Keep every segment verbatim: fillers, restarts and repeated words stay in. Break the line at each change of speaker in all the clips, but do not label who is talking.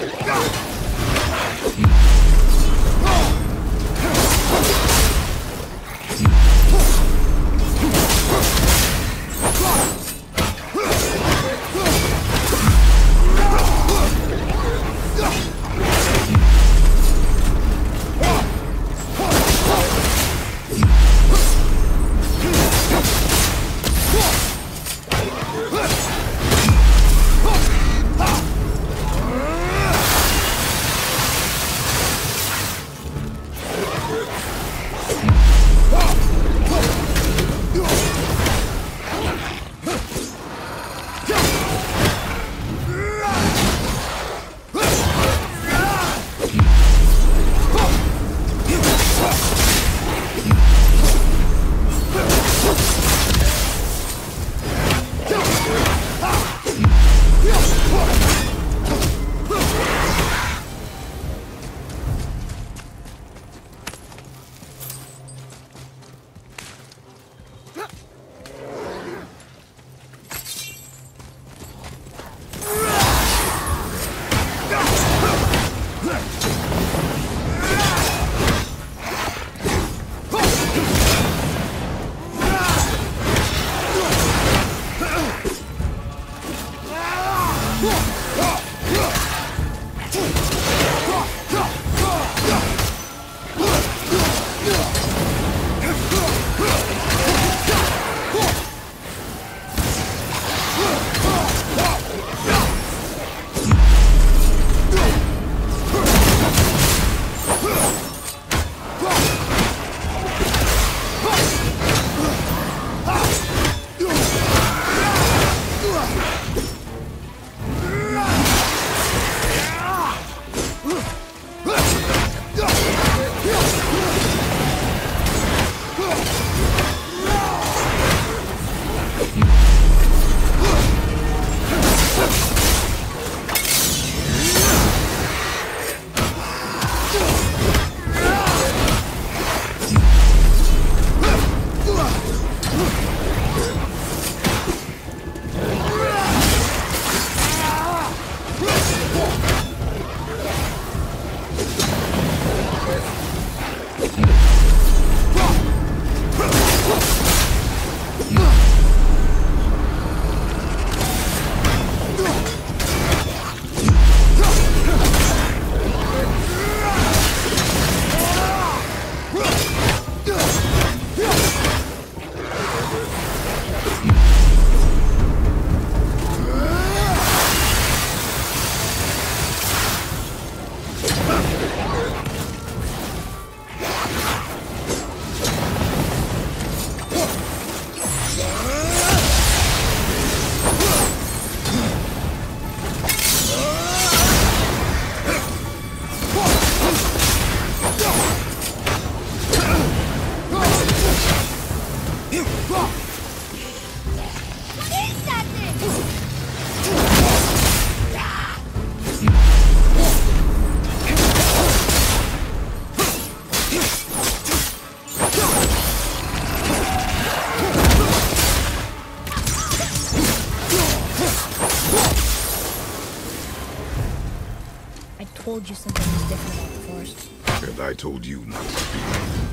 told you something was different about the forest.
And I told you not to speak.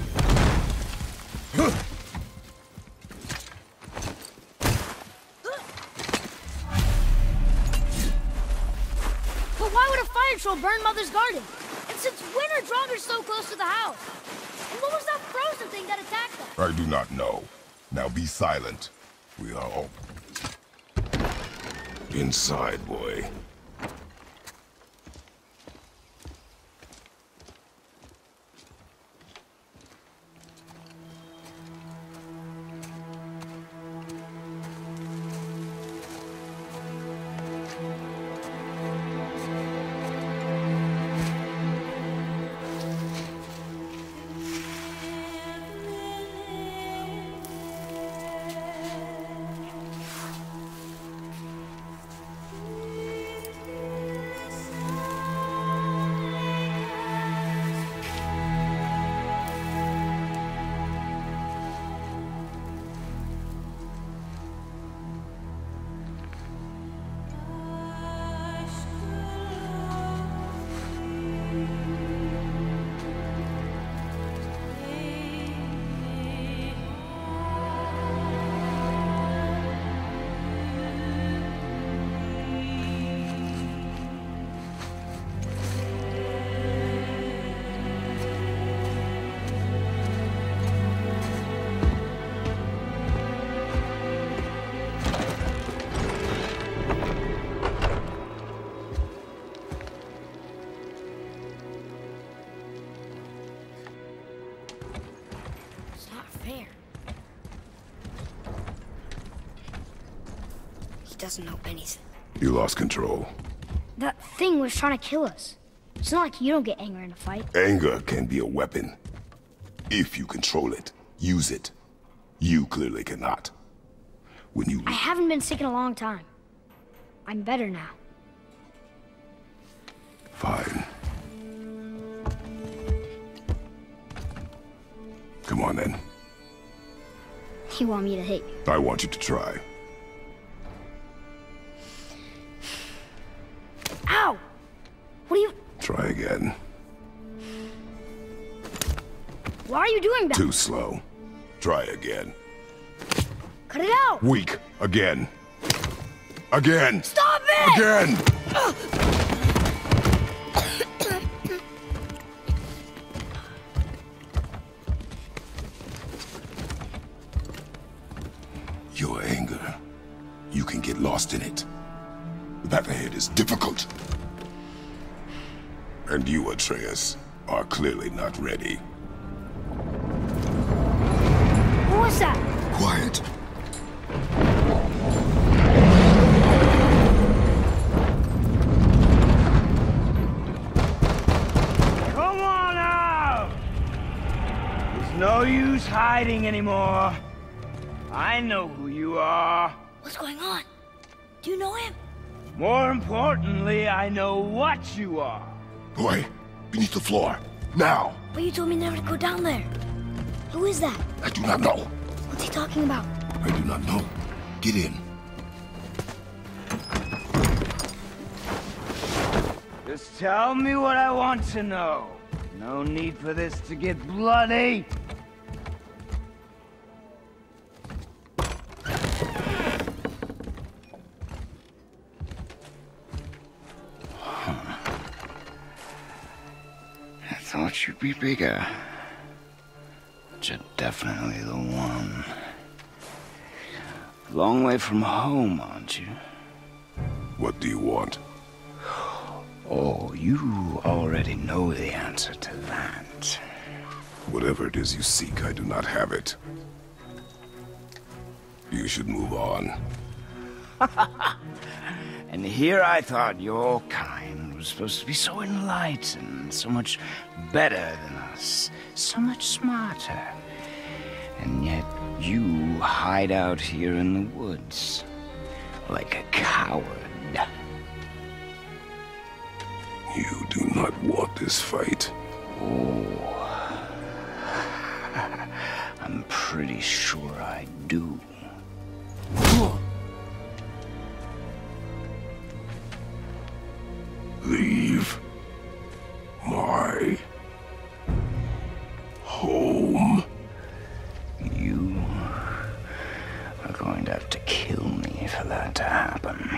But why would a fire troll burn Mother's garden? And since when are Draugrs so close to the house? And what was that frozen thing that attacked us?
I do not know. Now be silent. We are all... inside, boy.
hair. He doesn't know anything.
You lost control.
That thing was trying to kill us. It's not like you don't get angry in a fight.
Anger can be a weapon. If you control it, use it. You clearly cannot. When you...
I haven't been sick in a long time. I'm better now.
Fine. Come on, then.
You want me to hit you?
I want you to try.
Ow! What are you...
Try again.
Why are you doing that?
Too slow. Try again.
Cut it out!
Weak. Again. Again!
Stop it!
Again! Your anger. You can get lost in it. The path ahead is difficult. And you, Atreus, are clearly not ready.
What was that?
Quiet.
Come on out! There's no use hiding anymore. I know who you are.
What's going on? Do you know him?
More importantly, I know what you are.
Boy, beneath the floor. Now!
But you told me never to go down there. Who is that?
I do not know.
What's he talking about?
I do not know. Get in.
Just tell me what I want to know. No need for this to get bloody. I thought you'd be bigger. But you're definitely the one. Long way from home, aren't you?
What do you want?
Oh, you already know the answer to that.
Whatever it is you seek, I do not have it. You should move on.
And here I thought your kind was supposed to be so enlightened, so much better than us, so much smarter. And yet you hide out here in the woods, like a coward.
You do not want this fight.
Oh, I'm pretty sure I do.
Leave my home.
You are going to have to kill me for that to happen.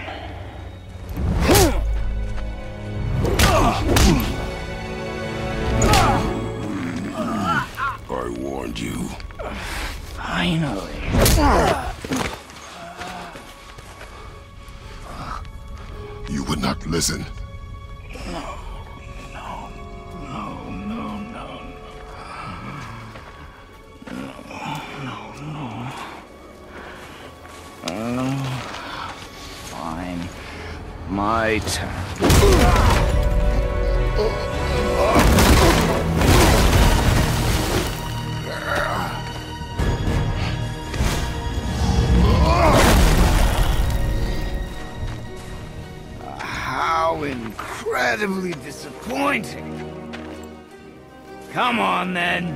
I warned you.
Finally.
You would not listen.
No, no, no, no, no. No, no, no. Oh, fine. My turn. How incredibly disappointing. Come on, then.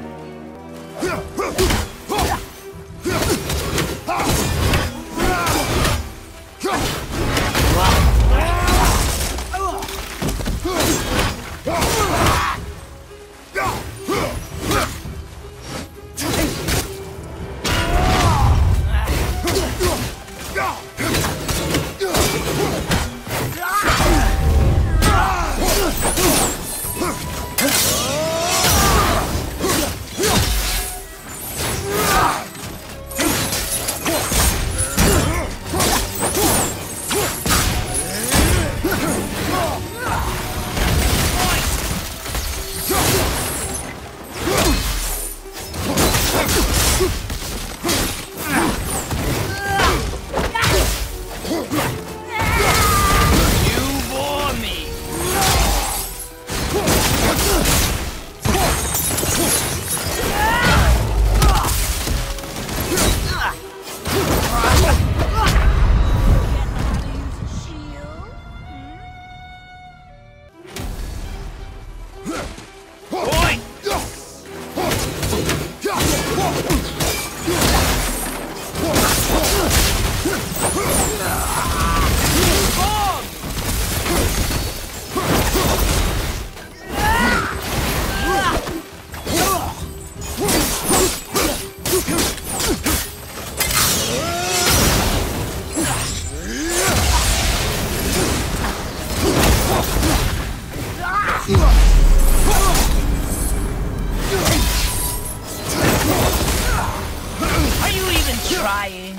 Are you even trying?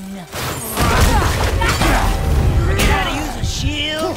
Forget how to use a shield?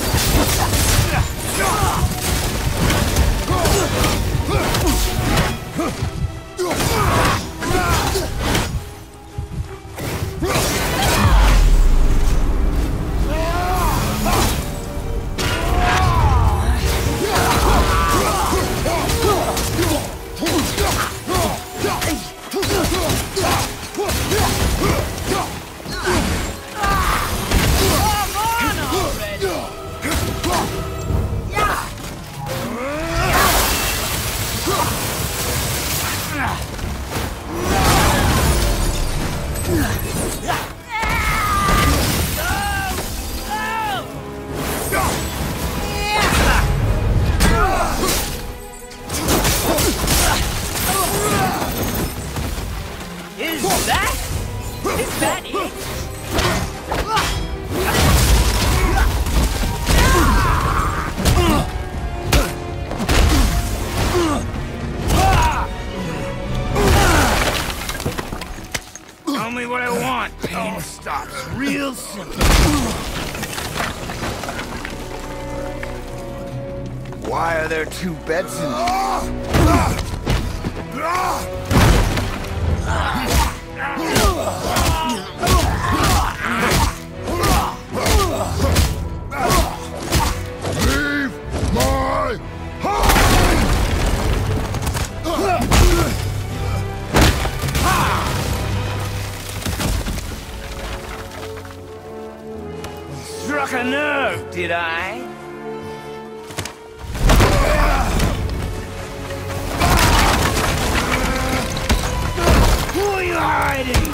Is that? Is that it? Tell me what I want. Pain stops real simple. Why are there two beds in
Leave my home!
Struck a nerve, did I? Who are you hiding?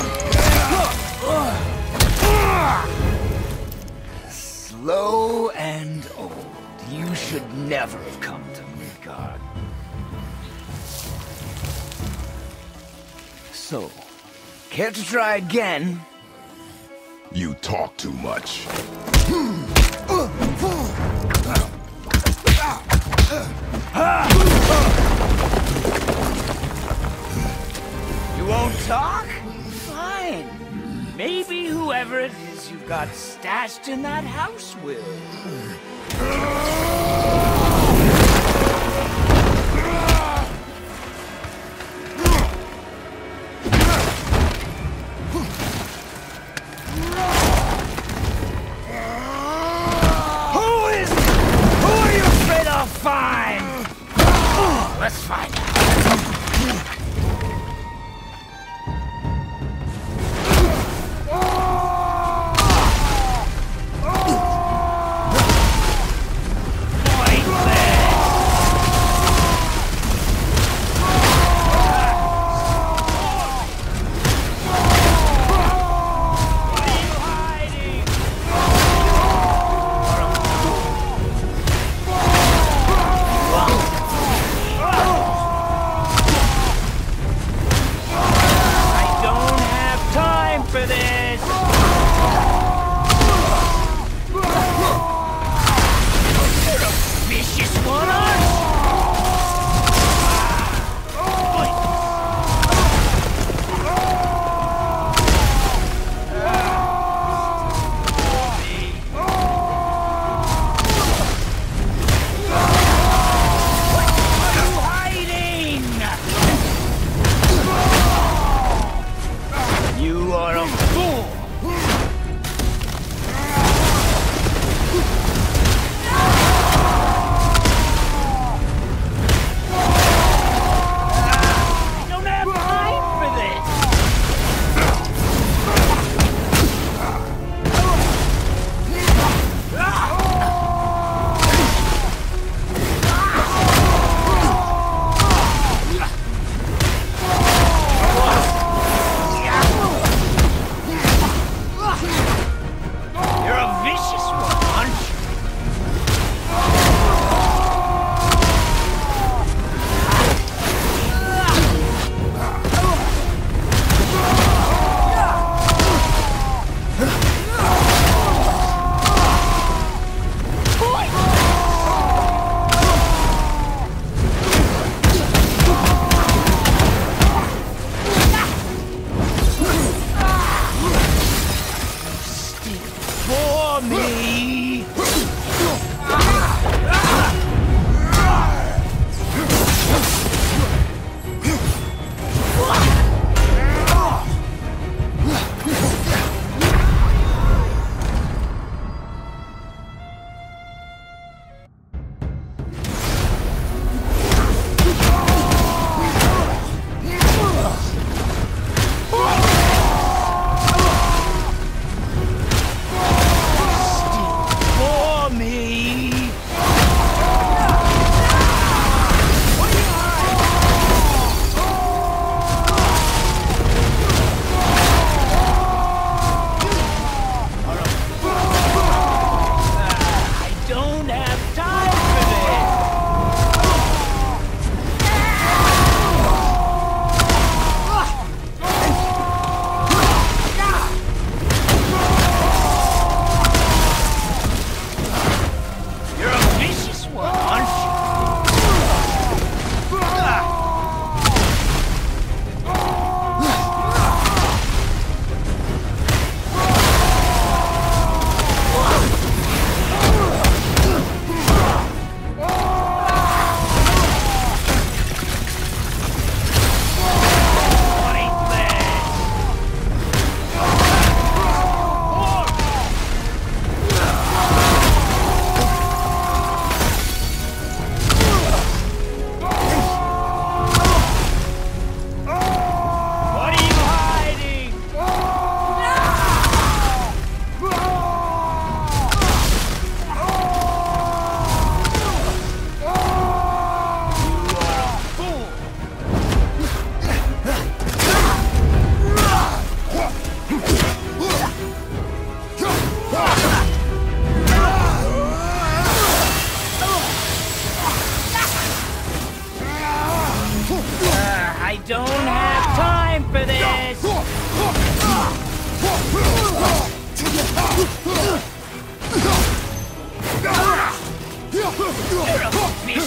Slow and old. You should never have come to Midgard. So, care to try again?
You talk too much.
You won't talk? Fine. Maybe whoever it is you've got stashed in that house will. Who is it? Who are you afraid I'll find? Let's find out.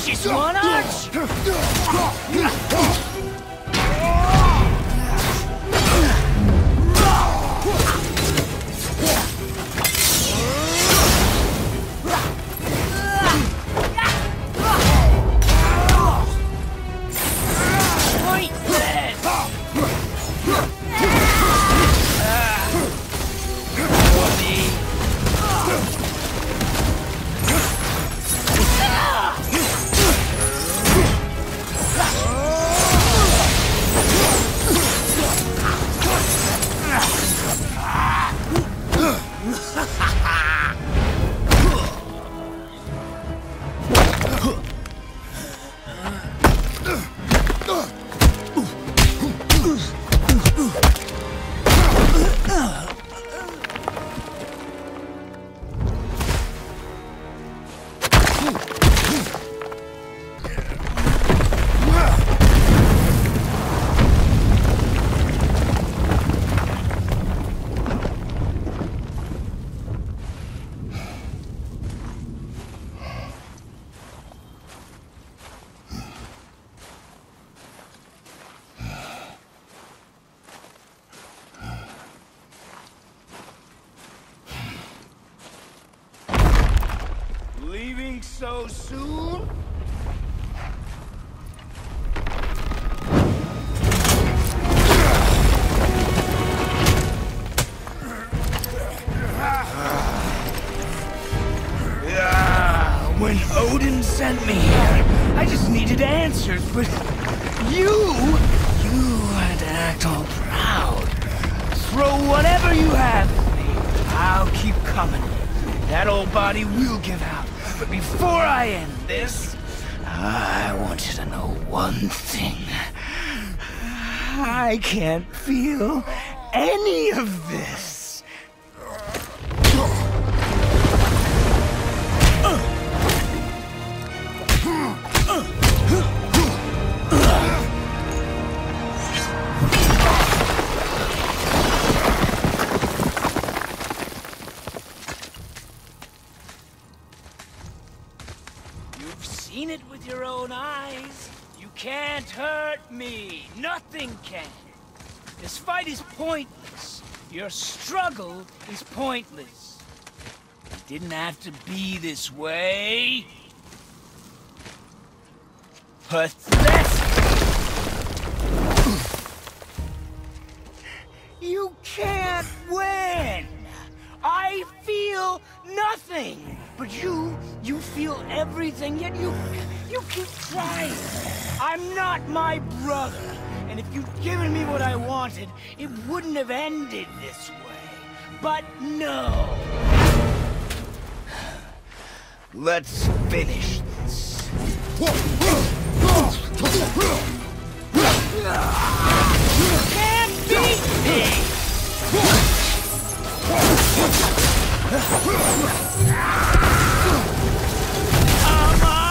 just wanna... Leaving so soon? When Odin sent me here, I just needed answers, but you, you had to act all proud. Throw whatever you have at me. I'll keep coming. That old body will give out. But before I end this, I want you to know one thing. I can't feel any of this. You've seen it with your own eyes. You can't hurt me. Nothing can. This fight is pointless. Your struggle is pointless. It didn't have to be this way. Pathetic! You can't win! I feel nothing! But you, you feel everything, yet you, you keep trying. I'm not my brother, and if you'd given me what I wanted, it wouldn't have ended this way. But no! Let's finish this. Can't beat me! Come on!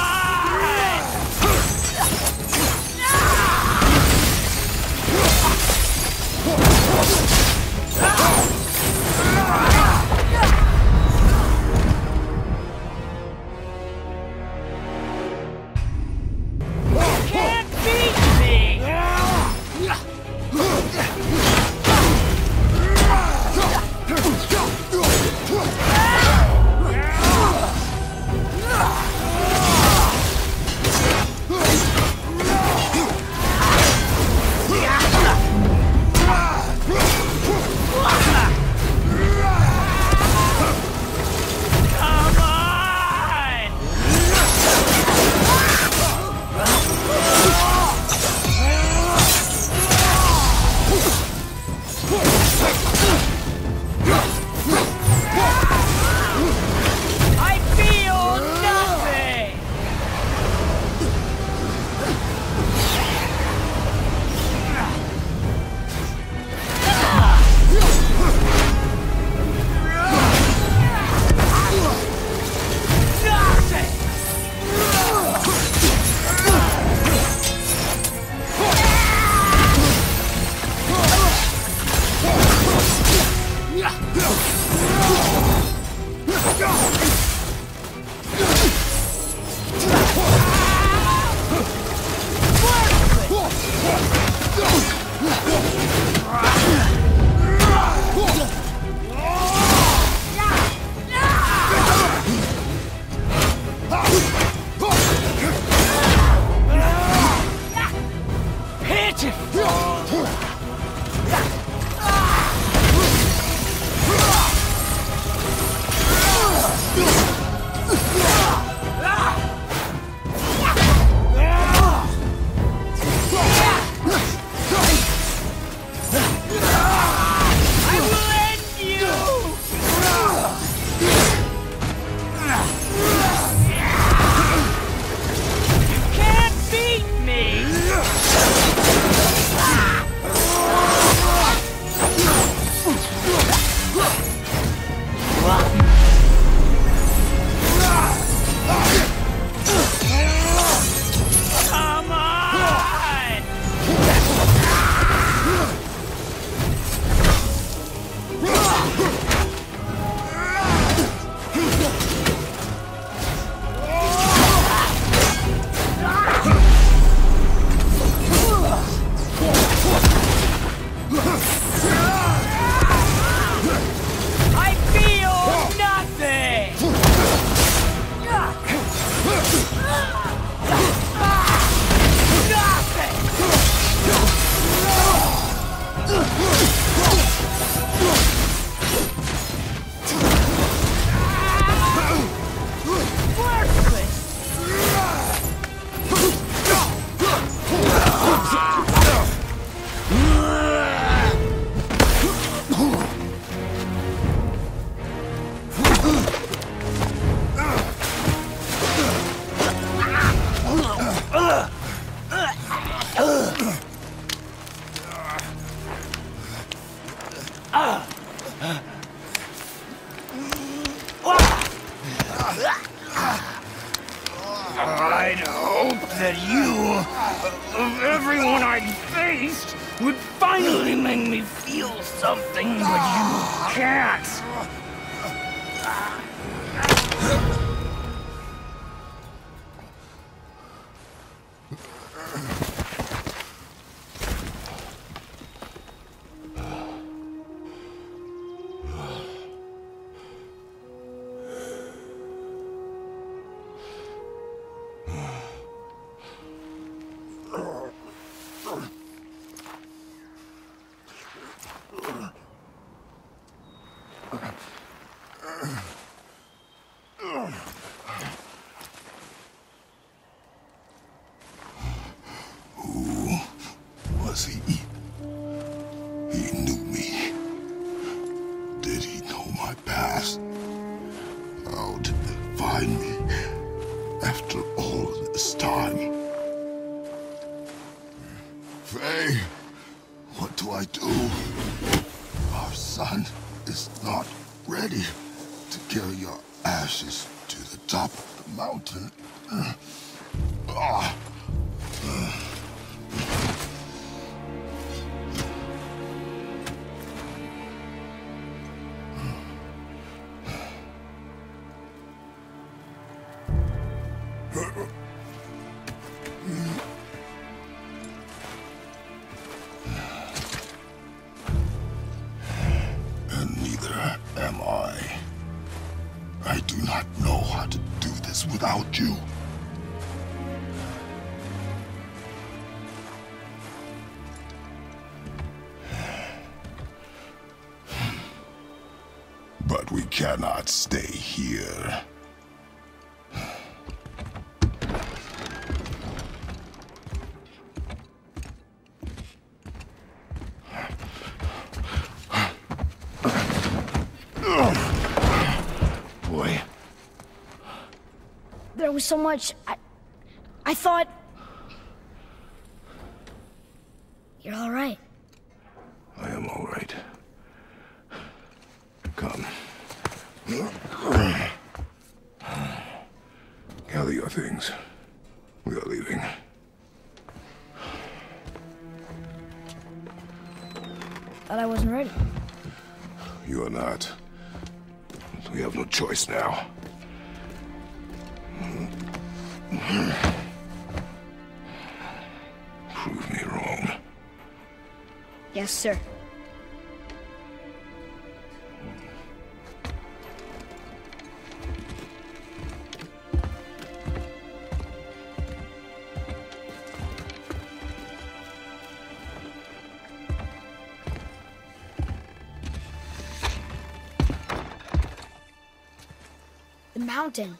hoped that you, of everyone I'd faced, would finally make me feel something, but you can't.
Was he? He knew me. Did he know my past? How did they find me after all this time? Faye, what do I do? Our son is not ready to carry your ashes to the top of the mountain. Ah. And neither am I. I do not know how to do this without you. But we cannot stay here. Boy.
There was so much... I... I thought... You're all right.
I am all right. Come. Gather your things. We are leaving.
Thought I wasn't ready.
You are not. We have no choice now. Prove me wrong.
Yes, sir. The mountain.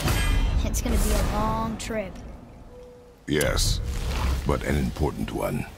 It's gonna be a long trip.
Yes, but an important one.